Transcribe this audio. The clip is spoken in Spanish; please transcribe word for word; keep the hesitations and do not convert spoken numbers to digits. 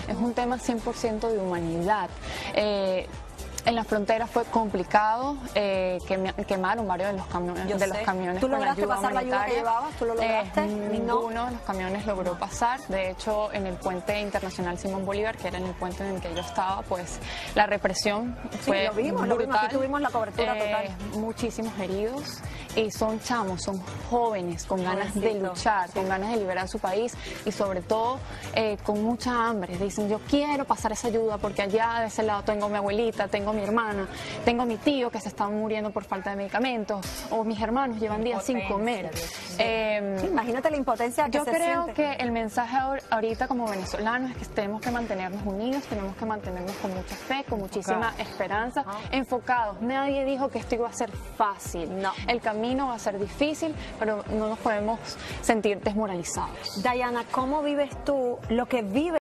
es un tema cien por ciento de humanidad. Eh, En la frontera fue complicado, eh, quem- quemaron varios de los, camiones Yo de sé. los camiones ¿Tú con lograste ayuda pasar la ayuda que humanitaria. llevabas? ¿Tú lo lograste? Eh, ¿No? ninguno de los camiones logró pasar. De hecho, en el puente internacional Simón Bolívar, que era en el puente en el que yo estaba, pues la represión fue lo vimos, lo brutal. vimos, aquí tuvimos la cobertura Eh, muchísimos heridos. Y son chamos, son jóvenes con ganas de Jovencitos, luchar, con ganas de liberar su país y sobre todo eh, con mucha hambre. Dicen, yo quiero pasar esa ayuda porque allá de ese lado tengo a mi abuelita, tengo a mi hermana, tengo a mi tío que se está muriendo por falta de medicamentos, o mis hermanos llevan días sin comer. Eh, Sí, imagínate la impotencia que yo se creo siente. que el mensaje ahor- ahorita como venezolanos es que tenemos que mantenernos unidos, tenemos que mantenernos con mucha fe, con muchísima esperanza, enfocados. Nadie dijo que esto iba a ser fácil. No. El camino va a ser difícil, pero no nos podemos sentir desmoralizados. Diana, ¿cómo vives tú lo que vive